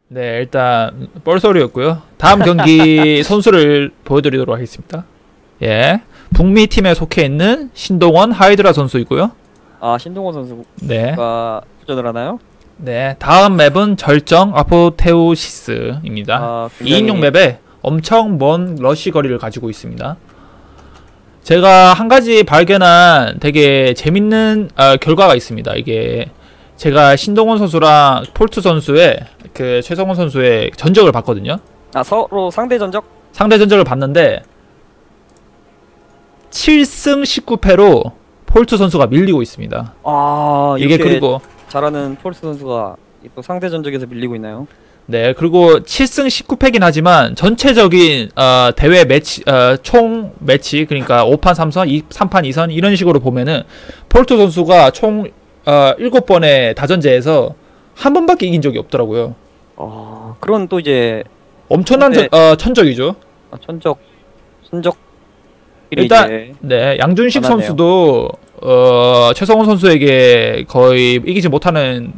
네, 일단 뻘소리였고요. 다음 경기 선수를 보여드리도록 하겠습니다. 예, 북미 팀에 속해 있는 신동원 하이드라 선수이고요. 아, 신동원 선수가 네, 출전을 하나요? 네, 다음 맵은 절정 아포테오시스입니다. 아, 2인용 맵에 엄청 먼 러쉬 거리를 가지고 있습니다. 제가 한 가지 발견한 되게 재밌는 결과가 있습니다. 이게 제가 신동원 선수랑 폴트 선수의 그 최성원 선수의 전적을 봤거든요. 아, 서로 상대 전적? 상대 전적을 봤는데 7승 19패로 폴트 선수가 밀리고 있습니다. 아, 이게 그리고 잘하는 폴스 선수가 또 상대 전적에서 밀리고 있나요? 네, 그리고 7승 19패긴 하지만 전체적인 대회 매치 총 매치 그러니까 5판 3선, 3판 2선 이런 식으로 보면은 폴트 선수가 총 7번의 다전제에서 한 번밖에 이긴 적이 없더라고요. 그런 또 이제 엄청난 천적이죠. 천적 일단 이제 네, 양준식 편하네요. 선수도 최성원 선수에게 거의 이기지 못하는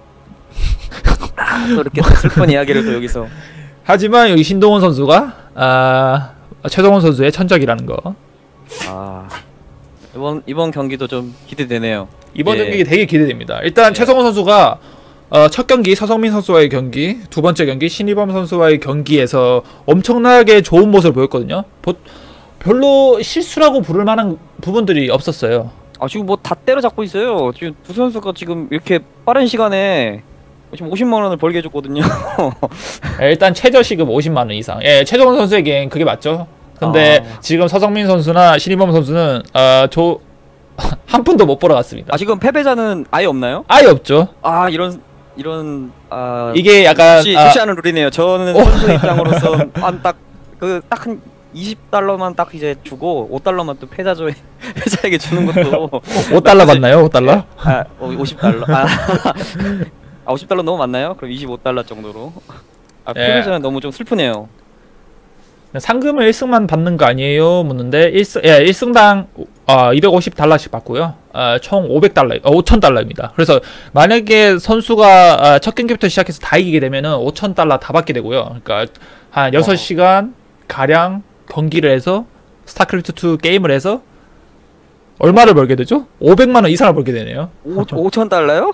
또 이렇게 또 슬픈 이야기를 또 여기서 하지만 여기 신동원 선수가 최성원 선수의 천적이라는 거. 아, 이번 경기도 좀 기대되네요. 이번 예. 경기 되게 기대됩니다. 일단 예. 최성원 선수가 첫 경기 서성민 선수와의 경기, 두 번째 경기 신이범 선수와의 경기에서 엄청나게 좋은 모습을 보였거든요. 별로 실수라고 부를 만한 부분들이 없었어요. 아, 지금 뭐 다 때려잡고 있어요. 지금 두 선수가 지금 이렇게 빠른 시간에 지금 50만 원을 벌게 해줬거든요. 일단 최저 시급 50만 원 이상. 예, 최성원 선수에겐 그게 맞죠. 근데 지금 서성민 선수나 신이범 선수는 한 푼도 못 벌어갔습니다. 아, 지금 패배자는 아예 없나요? 아예 없죠. 아, 이런 이게 약간 좋지 않은 룰이네요. 저는 선수 입장으로서 딱 한 20달러만 딱 이제 주고 5달러만 또 패자에게 주는 것도 5달러 맞나요? 5달러? 50달러. 50달러 너무 많나요? 그럼 25달러 정도로. 예. 패배자는 너무 좀 슬프네요. 상금을 1승만 받는 거 아니에요? 묻는데 1승당 250달러씩 받고요. 총 500달러, 5,000달러입니다. 그래서 만약에 선수가 첫 경기부터 시작해서 다 이기게 되면은 5,000달러 다 받게 되고요. 그러니까 한 6시간 가량 경기를 해서 스타크래프트2 게임을 해서 얼마를 벌게 되죠? 500만 원 이상을 벌게 되네요. 5,000달러요?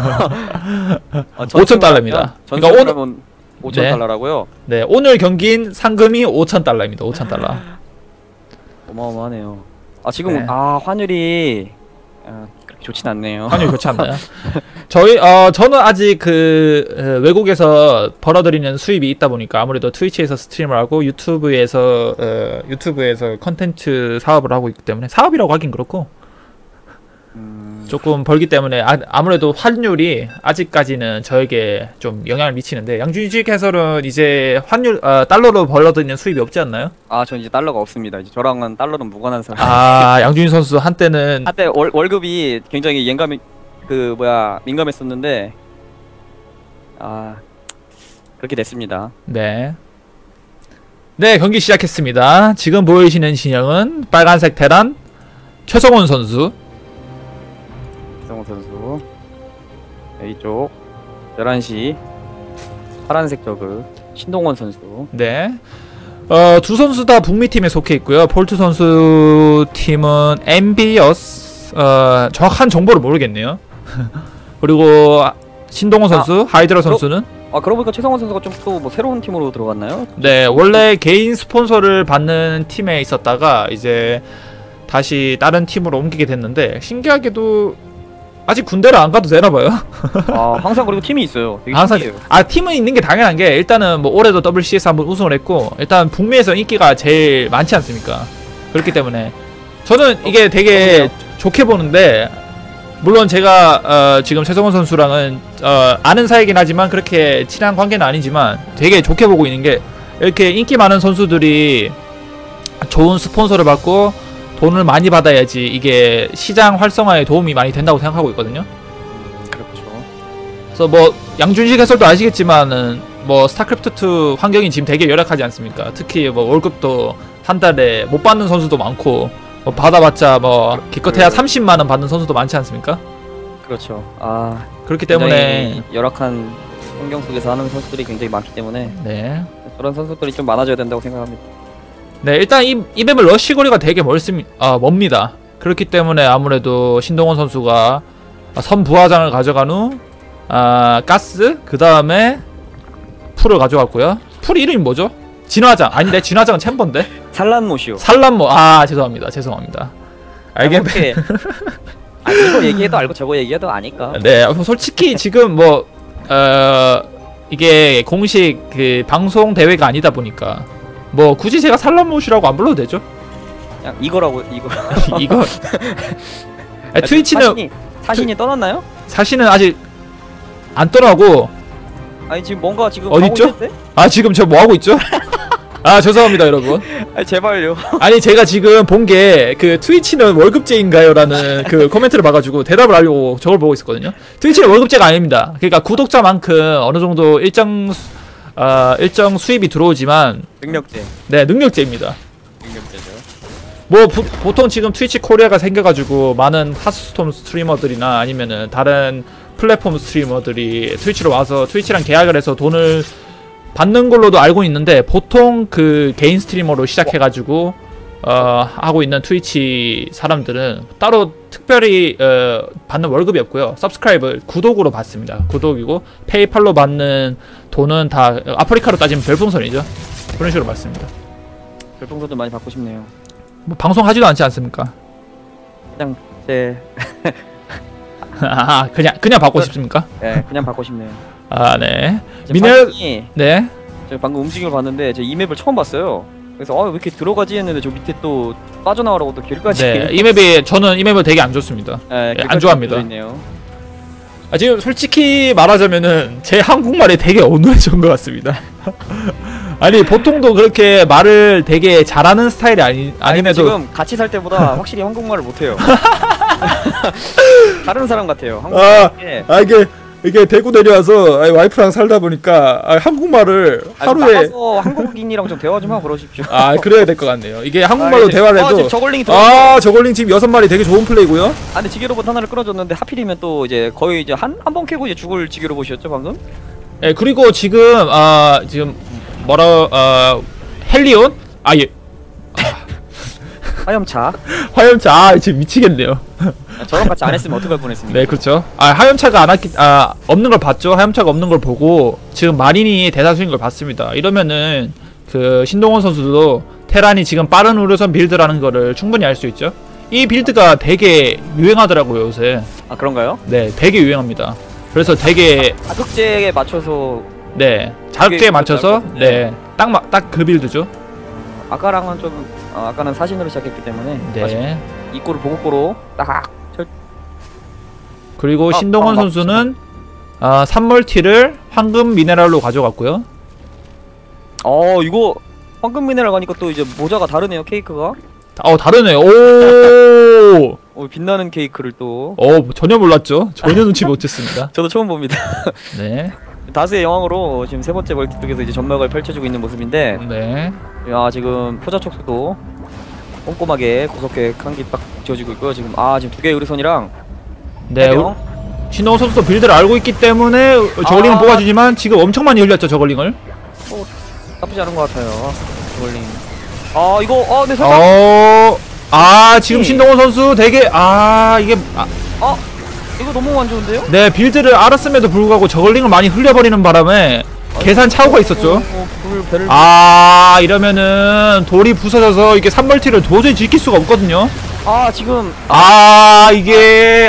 5,000달러입니다. 그러니까 오늘 5,000달러라고요? 네, 오늘 경기인 상금이 5,000달러입니다. 5,000달러. 어마어마하네요. 지금 네. 환율이 그렇게 좋진 않네요. 환율이 좋지 않나요? 저는 아직 외국에서 벌어들이는 수입이 있다 보니까 아무래도 트위치에서 스트리머를 하고 유튜브에서 컨텐츠 사업을 하고 있기 때문에 사업이라고 하긴 그렇고 조금 벌기 때문에 아무래도 환율이 아직까지는 저에게 좀 영향을 미치는데 양준식 해설은 이제 환율 달러로 벌어들이는 수입이 없지 않나요? 전 이제 달러가 없습니다. 이제 저랑은 달러는 무관한 사람. 양준식 선수 한때 월급이 굉장히 민감했었는데 그렇게 됐습니다. 네, 경기 시작했습니다. 지금 보이시는 진영은 빨간색 테란 최성원 선수, 최성원 선수, 이쪽 11시 파란색 저그 신동원 선수. 네. 두 선수 다 북미 팀에 속해 있고요. 폴트 선수 팀은 엠비어스 정확한 정보를 모르겠네요. 그리고 신동원 선수, 하이드라 선수는 그러고 보니까 최성원 선수가 좀 또 뭐 새로운 팀으로 들어갔나요? 네, 원래 개인 스폰서를 받는 팀에 있었다가 이제 다시 다른 팀으로 옮기게 됐는데 신기하게도 아직 군대를 안 가도 되나 봐요. 항상 그리고 팀이 있어요. 되게 항상 신기해요. 팀은 있는 게 당연한 게 일단은 뭐 올해도 WCS 한번 우승을 했고 일단 북미에서 인기가 제일 많지 않습니까? 그렇기 때문에 저는 이게 되게 좋게 보는데 물론 제가 지금 최성원 선수랑은 아는 사이긴 하지만 그렇게 친한 관계는 아니지만 되게 좋게 보고 있는 게 이렇게 인기 많은 선수들이 좋은 스폰서를 받고 돈을 많이 받아야지 이게 시장 활성화에 도움이 많이 된다고 생각하고 있거든요. 그렇죠. 그래서 뭐 양준식 해설도 아시겠지만은 뭐 스타크래프트2 환경이 지금 되게 열악하지 않습니까? 특히 뭐 월급도 한 달에 못 받는 선수도 많고 뭐 받아봤자 뭐 기껏해야 30만 원 받는 선수도 많지 않습니까? 그렇죠. 그렇기 때문에 열악한 환경 속에서 하는 선수들이 굉장히 많기 때문에 네. 그런 선수들이 좀 많아져야 된다고 생각합니다. 네, 일단 이 맵은 러쉬 거리가 되게 멉니다. 그렇기 때문에 아무래도 신동원 선수가 선 부하장을 가져간 후 가스, 그 다음에 풀을 가져갔고요. 풀 이름이 뭐죠? 진화장. 아닌데, 진화장은 챔버인데? 산란못이요. 산란모. 죄송합니다. 알겠네. 이거 얘기해도 알고 저거 얘기해도 아니까. 네, 솔직히 지금 이게 공식 그 방송 대회가 아니다 보니까 굳이 제가 산란못이라고 안 불러도 되죠? 그냥 이거라고 이거. 이거. 트위치는 사신이 떠났나요? 사실은 아직 안 떠나고. 아니 지금 뭔가 지금 어딨죠? 지금 저 뭐 하고 있죠? 죄송합니다 여러분. 제발요. 아니 제가 지금 본 게 그 트위치는 월급제인가요라는 그 코멘트를 봐가지고 대답을 하려고 저걸 보고 있었거든요. 트위치는 월급제가 아닙니다. 그러니까 구독자만큼 어느 정도 일정 수입이 들어오지만 능력제. 네, 능력제입니다. 능력제죠. 보통 지금 트위치 코리아가 생겨가지고 많은 하스스톤 스트리머들이나 아니면은 다른 플랫폼 스트리머들이 트위치로 와서 트위치랑 계약을 해서 돈을 받는 걸로도 알고 있는데, 보통 그 개인 스트리머로 시작해가지고 하고 있는 트위치 사람들은 따로 특별히 받는 월급이 없고요. 서브스크라이브 구독으로 받습니다. 구독이고 페이팔로 받는 돈은 다 아프리카로 따지면 별풍선이죠. 그런 식으로 받습니다. 별풍선도 많이 받고 싶네요. 방송하지도 않지 않습니까? 그냥 제 그냥 받고 싶습니까? 네, 그냥 받고 싶네요. 네. 미네랄이 네. 제가 방금 움직임을 봤는데 제 이 맵을 처음 봤어요. 그래서 왜 이렇게 들어가지 했는데 저 밑에 또 빠져나가라고 또 길까지. 네. 저는 이 맵을 되게 안 좋습니다. 네, 안 좋아합니다. 있네요. 지금 솔직히 말하자면은 제 한국말이 되게 어눌해진 것 같습니다. 아니 보통도 그렇게 말을 되게 잘하는 스타일이 아님에도 지금 같이 살 때보다 확실히 한국말을 못해요. 다른 사람 같아요. 이게 대구 내려와서 와이프랑 살다 보니까 한국말을 하루에 나가서 한국인이랑 좀 대화 좀 하고 그러십시오. 그래야 될 것 같네요. 이게 한국말로 대화를 해도 저걸링이 저걸링 지금 6마리 되게 좋은 플레이고요. 근데 지게로봇 하나를 끌어줬는데 하필이면 또 이제 거의 이제 한 번 캐고 이제 죽을 지게로봇이었죠 방금. 네, 그리고 지금 지금 헬리온 화염차 지금 미치겠네요. 저랑 같이 안 했으면 어떡할 뻔했습니까? 네, 그렇죠. 화염차가 없는 걸 봤죠. 화염차가 없는 걸 보고 지금 마린이 대다수인 걸 봤습니다. 이러면은 그 신동원 선수도 테란이 지금 빠른 우려선 빌드라는 거를 충분히 알 수 있죠. 이 빌드가 되게 유행하더라고요 요새. 그런가요? 네, 되게 유행합니다. 그래서 되게 자극제에 맞춰서. 네, 자극제에 맞춰서 딱 그 빌드죠. 아까랑은 좀 아까는 사신으로 시작했기 때문에 네, 이꼬를 보고꼬로 딱. 그리고 신동원 선수는 3멀티를 황금 미네랄로 가져갔고요. 이거 황금 미네랄 가니까 또 이제 모자가 다르네요. 케이크가. 다르네요. 오. 빛나는 케이크를 또. 전혀 몰랐죠. 전혀 눈치 못 챘습니다. 저도 처음 봅니다. 네. 다수의 여왕으로 지금 세 번째 멀티 쪽에서 이제 전막을 펼쳐주고 있는 모습인데. 네. 지금 포자 촉수도 꼼꼼하게 구석에 한 개 딱 지어지고 있고요. 지금 지금 두 개의 의료선이랑. 네. 신동원 선수도 빌드를 알고 있기 때문에 저글링을 뽑아주지만 지금 엄청 많이 흘렸죠 저글링을. 나쁘지 않은 것 같아요. 저글링. 이거 네 살짝. 지금 신동원 선수 되게 이게 이거 너무 안 좋은데요? 네, 빌드를 알았음에도 불구하고 저글링을 많이 흘려버리는 바람에 계산 차고가 있었죠. 이러면은 돌이 부서져서 이게 3멀티를 도저히 지킬 수가 없거든요. 지금 이게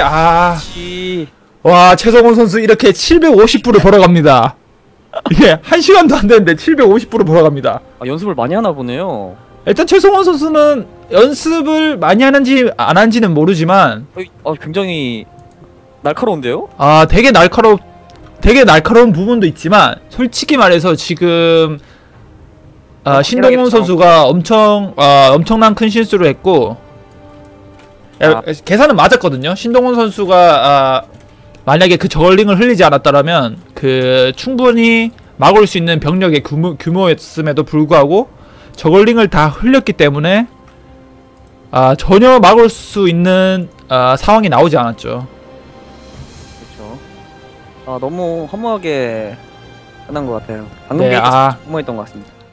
와, 최성원 선수 이렇게 750불을 벌어갑니다. 이게 1시간도 안 되는데 750불을 벌어갑니다. 연습을 많이 하나 보네요. 일단 최성원 선수는 연습을 많이 하는지 안 하는지는 모르지만 굉장히 날카로운데요? 되게 날카로운 부분도 있지만 솔직히 말해서 지금 신동원 선수가 엄청난 큰 실수를 했고 계산은 맞았거든요. 신동원 선수가 만약에 그 저글링을 흘리지 않았다면 충분히 막을 수 있는 병력의 규모였음에도 불구하고 저글링을 다 흘렸기 때문에 전혀 막을 수 있는 상황이 나오지 않았죠. 그렇죠. 너무 허무하게 끝난 것 같아요. 방금 네, 게임 아, 성공했던 것 같습니다.